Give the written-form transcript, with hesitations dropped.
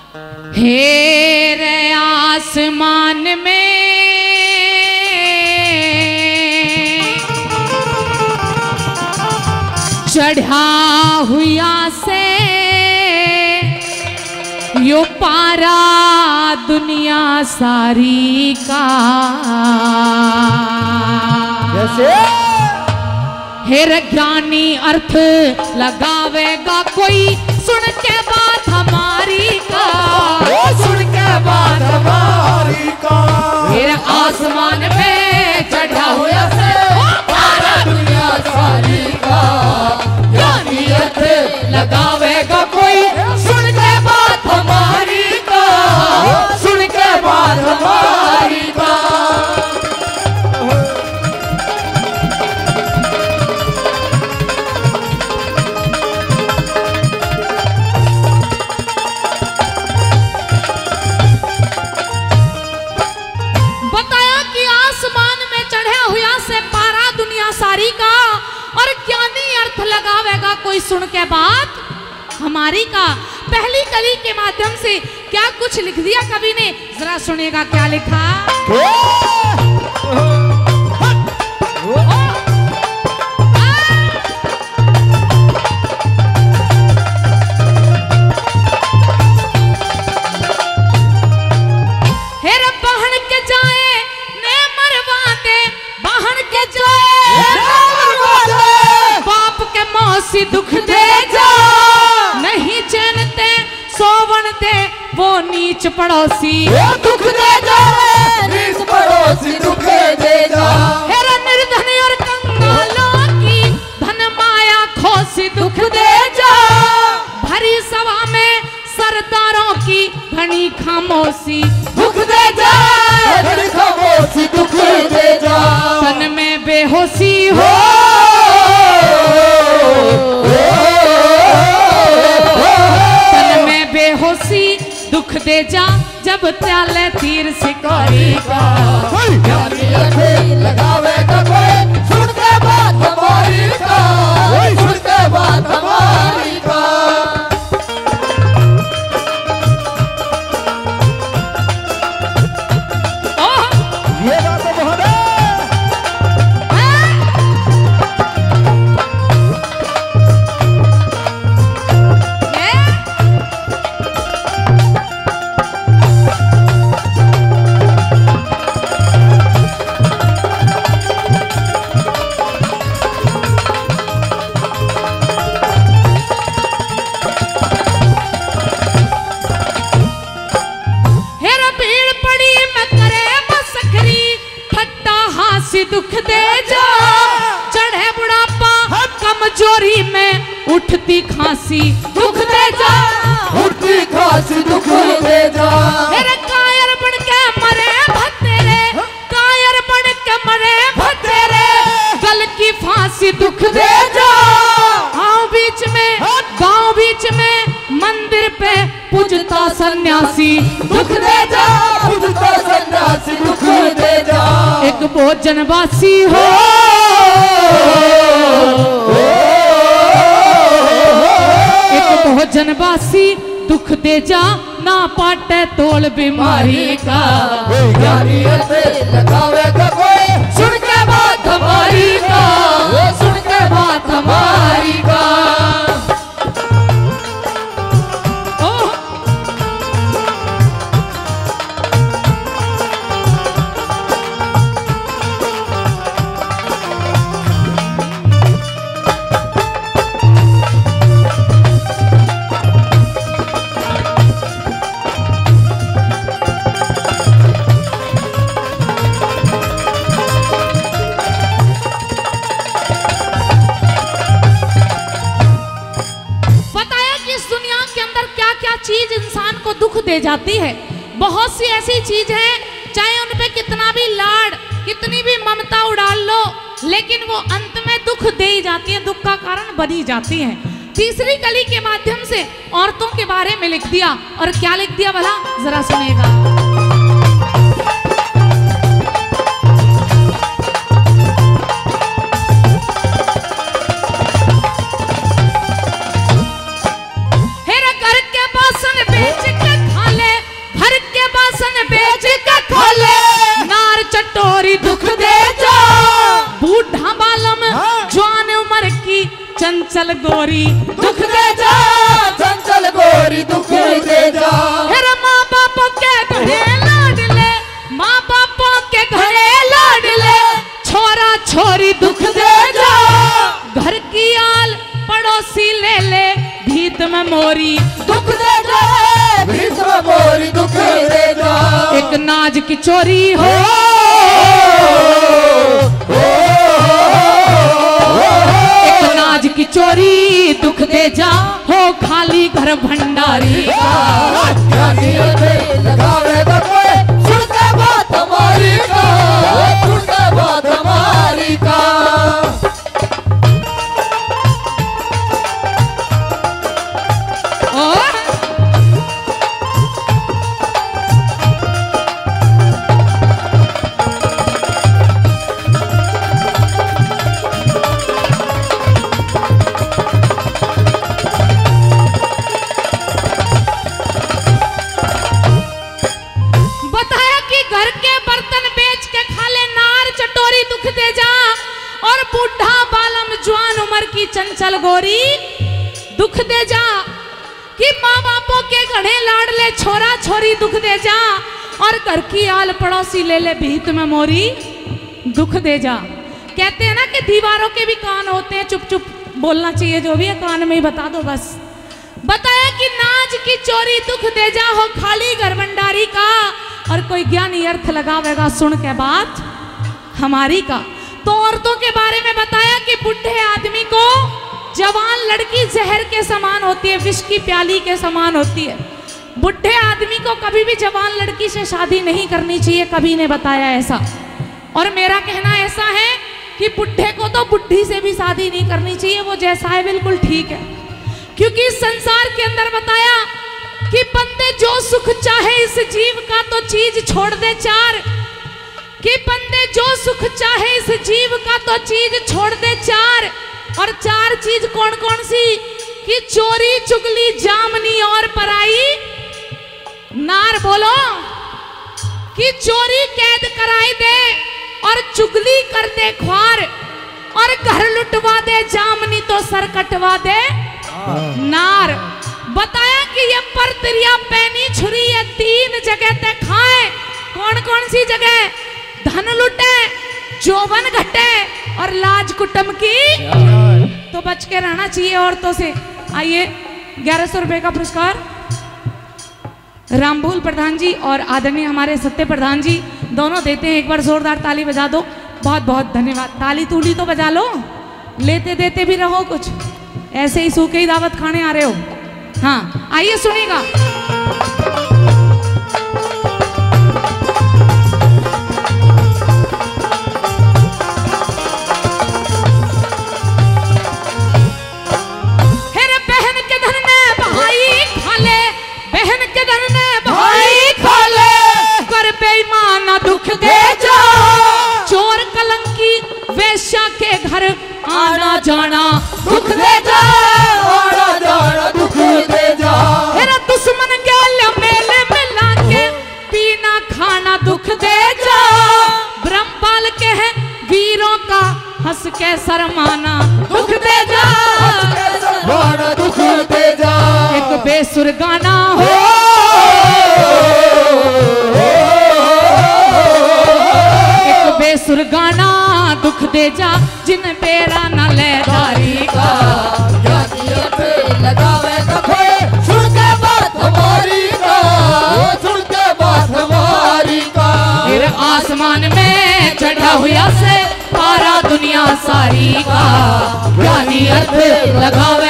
हेरे आसमान में चढ़ा हुआ से यो पारा दुनिया सारी का जैसे हेर ज्ञानी अर्थ लगावेगा कोई सुन के बात हमारी का, सुन के बात हमारी का। हेर आसमान पे चढ़ा हुआ से पारा दुनिया सारी का, ज्ञानी अर्थ लगावेगा कोई सुन के बात हमारी का, सुन के बात हमारी का। बताया कि आसमान में चढ़े हुआ से पारा दुनिया सारी का, और ज्ञानी अर्थ लगावेगा कोई सुन के बात हमारी का। पहली कली के माध्यम से क्या कुछ लिख दिया कवि ने, जरा सुनेगा क्या लिखा। हेर बहन के जाए ने मरवाते, बहन के जाए बाप के मौसी दुख दे जा, नहीं जानते सोवन दे वो नीच पड़ोसी दुख दे जा, नीच पड़ोसी दुख दे जा। हेरा निर्धन और कंगालों की धन माया खोसी दुख दे जा, भरी सभा में सरदारों की घनी खामोशी दुख दे जा, घनी खामोशी दुख दे जा। तन में बेहोशी हो, तन में बेहोशी दुख दे जा, जब त्याले तीर शिकारी का। ज्ञानी अर्थ लगावेगा कोई सुन के बात हमारी का, सुन के बात हमारी का। ये बात तो बहुत है। दुख दे जा, चढ़े बुढ़ापा कमजोरी में उठती खांसी दुख दे जा, उठती खांसी दुख दे जा। मेरे कायर बन के मरे भतेरे, कायर बन के मरे भतेरे, गल की फांसी दुख दे जा। गांव बीच में मंदिर पे पूजता सन्यासी दुख दे जा, पूजता सन्यासी दुख दे जा। एक भोजनवासी हो, एक भोजनवासी दुख दे जा, ना पाटे तोल बीमारी का। ज्ञानी अर्थ लगावेगा कोई सुन के बात हमारी का, सुन के बात हमारी का। चीज इंसान को दुख दे जाती है। बहुत सी ऐसी चीज है, चाहे उन पे कितना भी लाड, कितनी भी ममता उड़ाल लो, लेकिन वो अंत में दुख दे ही जाती है, दुख का कारण बनी जाती है। तीसरी कली के माध्यम से औरतों के बारे में लिख दिया, और क्या लिख दिया भला, जरा सुनेगा। हेरा करके बासन बेच के गोरी दुख दे जा, चंचल गोरी दुख दे जा। फिर माँ बापों के घरे लाडले, माँ बापों के घरे लाडले, छोरा छोरी दुख दे जा। घर की आल पड़ोसी ले ले, भीत में मोरी दुख दे जा, भीत में मोरी दुख दे जा। एक नाज की चोरी हो, एक नाज की चोरी दुख दे जा, हो खाली घर भंडारी का। लगावे तो कोई सुन के बात हमारी का, सुन के बात हमारी का। चंचल गोरी दुख दे जा, कि माँ बापों के घड़े लाडले, छोरा छोरी दुख दे जा, और घर की आल पड़ोसी ले ले, भीत में मोरी दुख दे जा। कहते हैं ना कि दीवारों के भी कान होते हैं, चुप चुप बोलना चाहिए, जो भी है कान में ही बता दो बस। बताया कि नाज की चोरी दुख दे जा, हो खाली घर भंडारी का। और कोई ज्ञानी अर्थ लगावेगा सुन के बात हमारी का। तो औरतों के बारे में बताया कि बुढ़े आदमी को जवान लड़की जहर के समान होती है, विष की प्याली के समान होती है। बुढ़े आदमी को कभी भी जवान लड़की से शादी नहीं करनी चाहिए, कभी ने बताया ऐसा। और मेरा कहना ऐसा है कि बुढ़े को तो बुढ़ी से भी शादी नहीं करनी चाहिए, वो जैसा है बिल्कुल ठीक है। क्योंकि इस संसार के अंदर बताया कि बंदे जो सुख चाहे इस जीव का, तो चीज छोड़ दे चार। कि बंदे जो सुख चाहे इस जीव का, तो चीज छोड़ दे चार। और चार चीज कौन कौन सी? कि चोरी चुगली जामनी और पराई नार। बोलो कि चोरी कैद कराई दे, और चुगली कर दे ख्वार, और घर लुटवा दे जामनी, तो सर कटवा दे नार। बताया कि ये परतिरिया पैनी छुरी, ये तीन जगह ते खाए। कौन कौन सी जगह? धन लुटे, जोबन घटे, और लाज कुटुंब की। तो बच के रहना चाहिए औरतों से। आइए 1100 रुपए का पुरस्कार रामभूल प्रधान जी और आदरणीय हमारे सत्य प्रधान जी दोनों देते हैं। एक बार जोरदार ताली बजा दो। बहुत बहुत धन्यवाद। ताली तूली तो बजा लो, लेते देते भी रहो कुछ, ऐसे ही सूखे ही दावत खाने आ रहे हो। हाँ आइए सुनिएगा। दुख दे जा, चोर कलंकी वेश्या के घर आना जाना दुख दे जा, आना जाना दुख दे जा। मेरा दुश्मन गैल मेले मिला के पीना खाना दुख दे जा। ब्रह्मपाल के है वीरों का हंस के शर्माना दुख दे जा, दुख दे जा। एक बेसुर गाना हो, बेसुर गाना दुख दे जा, जिन बेरा न ले दारी का। लगावे कभी सुन के बात हमारी का, सुन के बात हमारी का। फिर आसमान में चढ़ा हुआ से पारा दुनिया सारी का। ज्ञानी अर्थ लगावे